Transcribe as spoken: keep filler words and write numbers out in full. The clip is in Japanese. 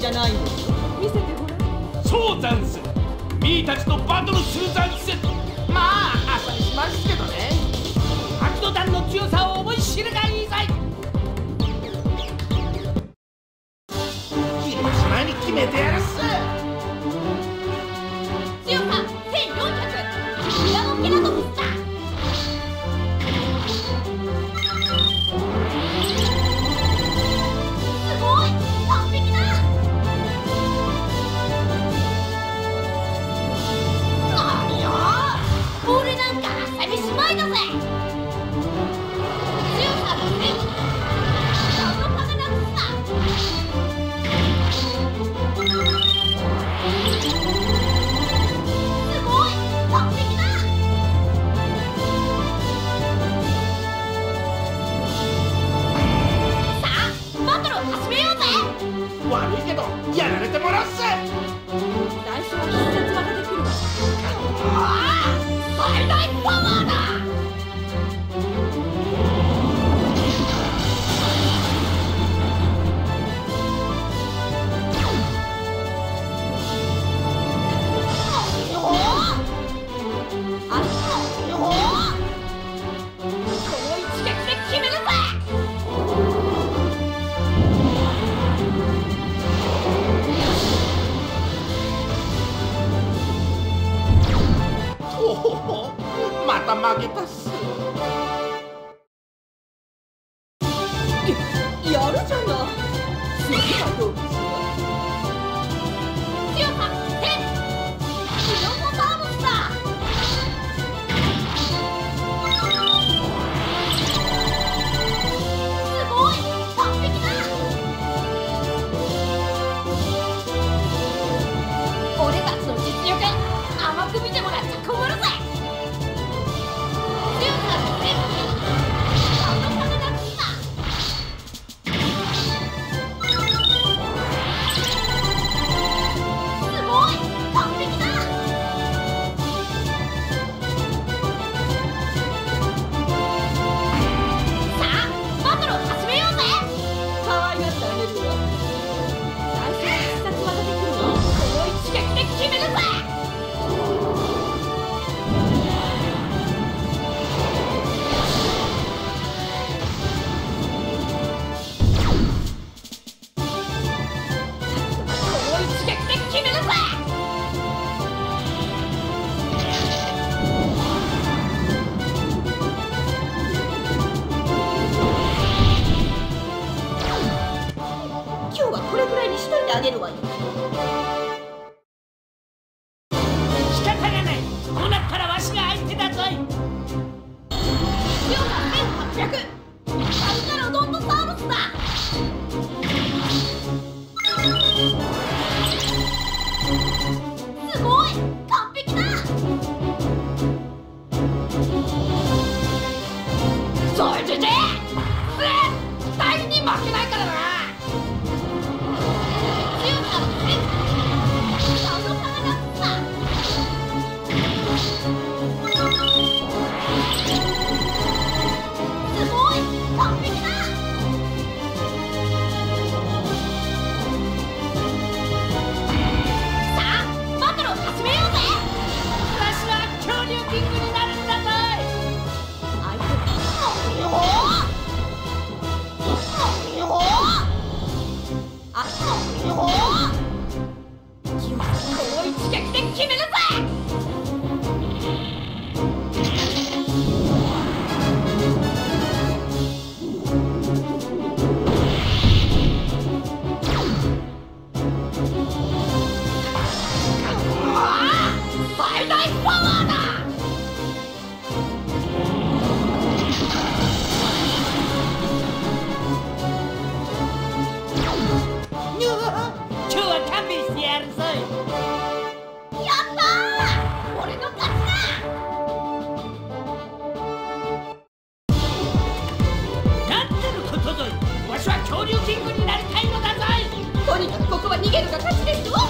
じゃないの。見せてごらん。 そうざんす。ミーたちとバトルするざんす。 まあ朝にしますけどね。 白土団の強さを思い知るがいいぞい。 昼飯前に決めてやるっす。 強させんよんひゃく、ミラノケラトプスだ。すごい完璧だ。何よ、俺なんか朝飯前だぜ。強さのせん、あのカメラプスだ。すごい完璧だ。さあバトルを始めようぜ。 悪いけどやられてもらうっす。 最初は必殺技で来るわ。 ああ最大パワーだ。あっよこの一撃で決めるぜ。 おほほ、また負けたっす。 やるじゃない。次はどうかしら。 強させん、キノコサーモスだ。すごい完璧だ。俺たちの実力甘く見てもらっちゃ困るぜ。強さのせん、あのカメラプスだ。すごい完璧だ。さあバトルを始めようぜ。 可愛がってあげるわ。最初は必殺技で来るわ。 この一撃で決めるぜ。この一撃で決めるぜ。 今日はこれぐらいにしといてあげるわよ。 仕方がない。こうなったらわしが相手だぞい。 強させんはっぴゃく、サルカロドントサウルスだ。すごい完璧だ。そいじじ絶対に負けないからな。強さのせん、あのカメラプスだ。すごい完璧だ。さあバトルを始めようぜ。 わしは恐竜キングになるんだぞい。 相手はよーよあーよー、 気をつけて。 この一撃で決めるぜ。最大パワーだ。 今日は勘弁してやるぞい。 やったー、俺の勝ちだ。 なんてることぞい。わしは恐竜キングになりたいのだぞい。 とにかくここは逃げるが勝ちですわ。